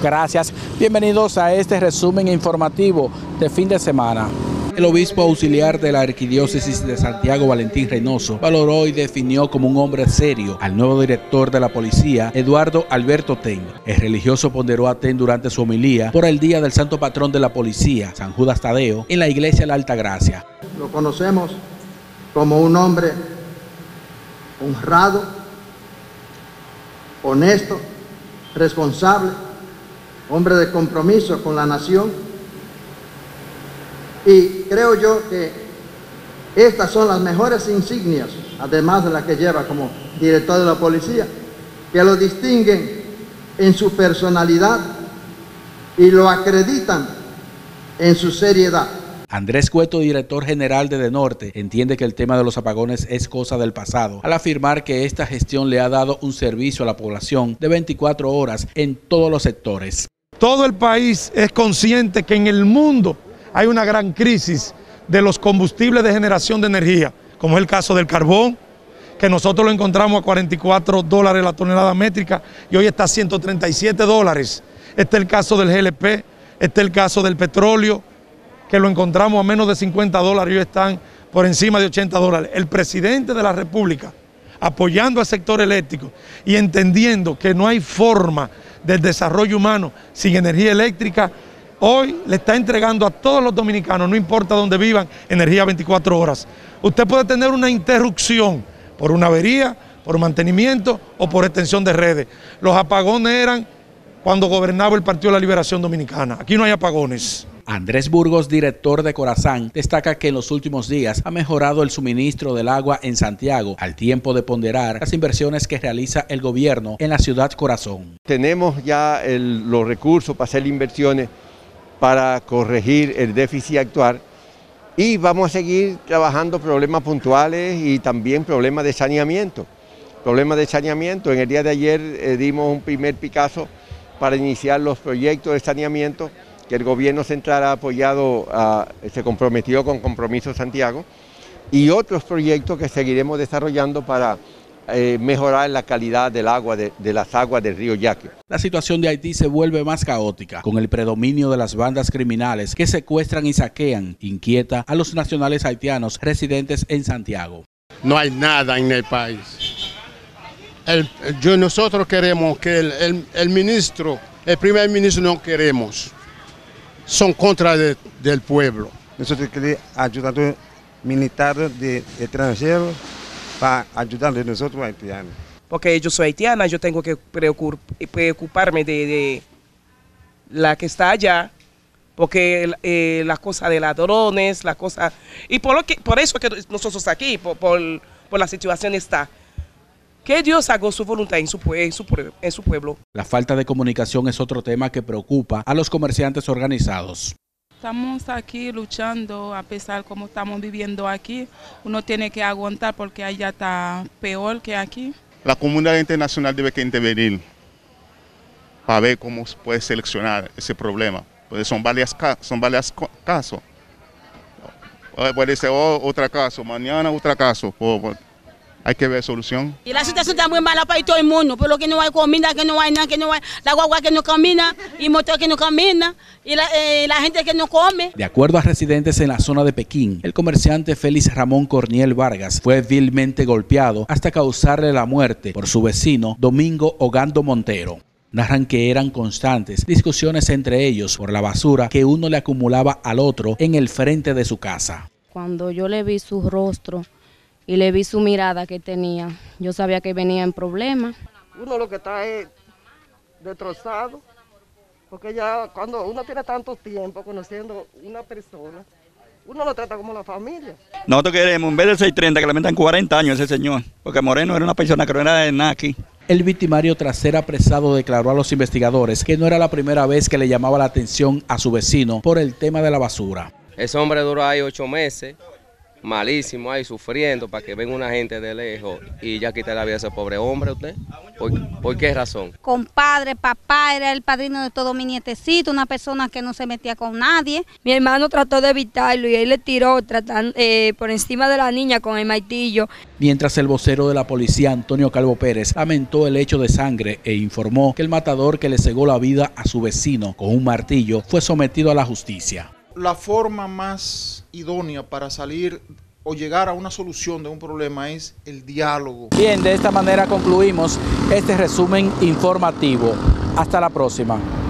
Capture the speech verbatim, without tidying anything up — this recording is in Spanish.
Gracias, bienvenidos a este resumen informativo de fin de semana. El obispo auxiliar de la Arquidiócesis de Santiago, Valentín Reynoso, valoró y definió como un hombre serio al nuevo director de la policía, Eduardo Alberto Ten. El religioso ponderó a Ten durante su homilía por el día del santo patrón de la policía, San Judas Tadeo, en la iglesia de la Altagracia. Lo conocemos como un hombre honrado, honesto, responsable, hombre de compromiso con la nación. Y creo yo que estas son las mejores insignias, además de las que lleva como director de la policía, que lo distinguen en su personalidad y lo acreditan en su seriedad. Andrés Cueto, director general de DENORTE, entiende que el tema de los apagones es cosa del pasado, al afirmar que esta gestión le ha dado un servicio a la población de veinticuatro horas en todos los sectores. Todo el país es consciente que en el mundo hay una gran crisis de los combustibles de generación de energía, como es el caso del carbón, que nosotros lo encontramos a cuarenta y cuatro dólares la tonelada métrica y hoy está a ciento treinta y siete dólares. Este es el caso del G L P, este es el caso del petróleo, que lo encontramos a menos de cincuenta dólares y hoy están por encima de ochenta dólares. El presidente de la República, apoyando al sector eléctrico y entendiendo que no hay forma del desarrollo humano sin energía eléctrica, hoy le está entregando a todos los dominicanos, no importa dónde vivan, energía veinticuatro horas. Usted puede tener una interrupción por una avería, por mantenimiento o por extensión de redes. Los apagones eran cuando gobernaba el Partido de la Liberación Dominicana. Aquí no hay apagones. Andrés Burgos, director de Corazán, destaca que en los últimos días ha mejorado el suministro del agua en Santiago, al tiempo de ponderar las inversiones que realiza el gobierno en la ciudad Corazón. Tenemos ya el, los recursos para hacer inversiones para corregir el déficit actual y vamos a seguir trabajando problemas puntuales y también problemas de saneamiento. Problemas de saneamiento, en el día de ayer eh, dimos un primer picazo para iniciar los proyectos de saneamiento que el gobierno central ha apoyado, uh, se comprometió con Compromiso Santiago, y otros proyectos que seguiremos desarrollando para Eh, mejorar la calidad del agua, de, de las aguas del río Yaqui. La situación de Haití se vuelve más caótica, con el predominio de las bandas criminales que secuestran y saquean, inquieta a los nacionales haitianos residentes en Santiago. No hay nada en el país. El, yo, nosotros queremos que el, el, el ministro, el primer ministro no queremos, son contra de, del pueblo. Nosotros queremos ayudar a militares de extranjeros para ayudar a nosotros haitianos. Porque yo soy haitiana, yo tengo que preocuparme de, de la que está allá, porque eh, la cosa de ladrones, la cosa... Y por, lo que, por eso que nosotros aquí, por, por, por la situación está. Que Dios haga su voluntad en su, en, su, en su pueblo. La falta de comunicación es otro tema que preocupa a los comerciantes organizados. Estamos aquí luchando, a pesar de cómo estamos viviendo aquí, uno tiene que aguantar porque allá está peor que aquí. La comunidad internacional debe que intervenir para ver cómo se puede seleccionar ese problema, porque son varios son varios casos. Puede ser otro caso, mañana otro caso. Hay que ver solución. Y la situación está muy mala para todo el mundo, por lo que no hay comida, que no hay nada, que no hay la guagua que no camina, y motor que no camina, y la, eh, la gente que no come. De acuerdo a residentes en la zona de Pekín, el comerciante Félix Ramón Corniel Vargas fue vilmente golpeado hasta causarle la muerte por su vecino Domingo Ogando Montero. Narran que eran constantes discusiones entre ellos por la basura que uno le acumulaba al otro en el frente de su casa. Cuando yo le vi su rostro y le vi su mirada que tenía, yo sabía que venía en problemas. Uno lo que está es destrozado, porque ya cuando uno tiene tanto tiempo conociendo una persona, uno lo trata como la familia. Nosotros queremos, en vez de seiscientos treinta, que le metan cuarenta años a ese señor, porque Moreno era una persona que no era de nada aquí. El victimario, tras ser apresado, declaró a los investigadores que no era la primera vez que le llamaba la atención a su vecino por el tema de la basura. Ese hombre duró ahí ocho meses. malísimo ahí sufriendo para que venga una gente de lejos y ya quite la vida a ese pobre hombre usted. ¿Por, ¿por qué razón? Compadre, papá, era el padrino de todos mis nietecitos, una persona que no se metía con nadie. Mi hermano trató de evitarlo y él le tiró tratando, eh, por encima de la niña con el martillo. Mientras el vocero de la policía, Antonio Calvo Pérez, lamentó el hecho de sangre e informó que el matador que le cegó la vida a su vecino con un martillo fue sometido a la justicia. La forma más idónea para salir o llegar a una solución de un problema es el diálogo. Bien, de esta manera concluimos este resumen informativo. Hasta la próxima.